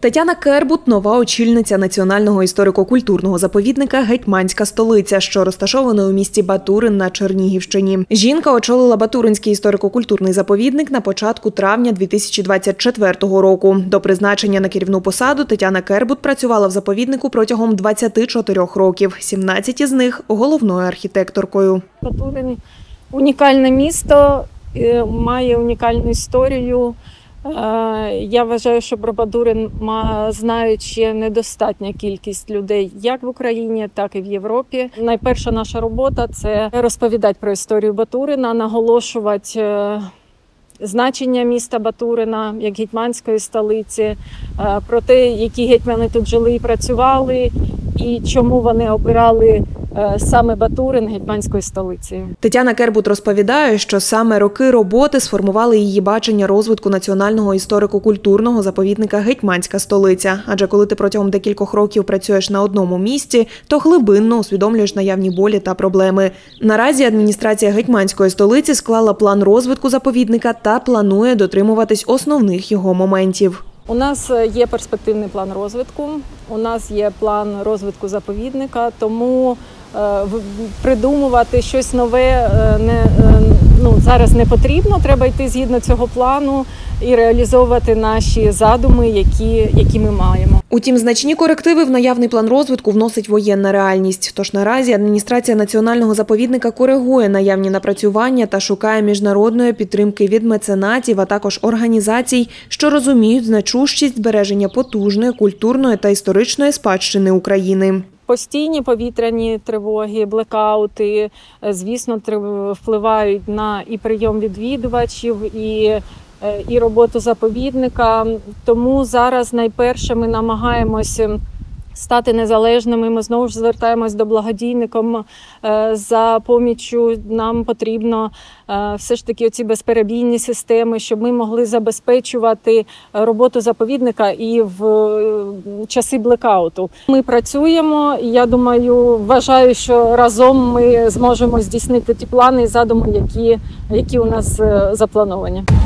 Тетяна Кербут – нова очільниця Національного історико-культурного заповідника «Гетьманська столиця», що розташований у місті Батурин на Чернігівщині. Жінка очолила Батуринський історико-культурний заповідник на початку травня 2024 року. До призначення на керівну посаду Тетяна Кербут працювала в заповіднику протягом 24 років, 17 із них – головною архітекторкою. Батурин – унікальне місто, має унікальну історію. Я вважаю, що про Батурин знають ще недостатня кількість людей як в Україні, так і в Європі. Найперша наша робота – це розповідати про історію Батурина, наголошувати значення міста Батурина як гетьманської столиці, про те, які гетьмани тут жили і працювали, і чому вони обирали саме Батурин гетьманською столицею. Тетяна Кербут розповідає, що саме роки роботи сформували її бачення розвитку Національного історико-культурного заповідника «Гетьманська столиця». Адже коли ти протягом декількох років працюєш на одному місці, то глибинно усвідомлюєш наявні болі та проблеми. Наразі адміністрація Гетьманської столиці склала план розвитку заповідника та планує дотримуватись основних його моментів. У нас є перспективний план розвитку, у нас є план розвитку заповідника, тому придумувати щось нове зараз не потрібно. Треба йти згідно цього плану і реалізовувати наші задуми, які ми маємо. Утім, значні корективи в наявний план розвитку вносить воєнна реальність. Тож наразі адміністрація Національного заповідника коригує наявні напрацювання та шукає міжнародної підтримки від меценатів, а також організацій, що розуміють значущість збереження потужної культурної та історичної спадщини України. Постійні повітряні тривоги, блекаути, звісно, впливають на і прийом відвідувачів, і роботу заповідника. Тому зараз найперше ми намагаємося стати незалежними. Ми знову ж звертаємось до благодійників за поміччю. Нам потрібно все ж таки оці безперебійні системи, щоб ми могли забезпечувати роботу заповідника і в часи блекауту. Ми працюємо, і я думаю, вважаю, що разом ми зможемо здійснити ті плани і задуми, які у нас заплановані.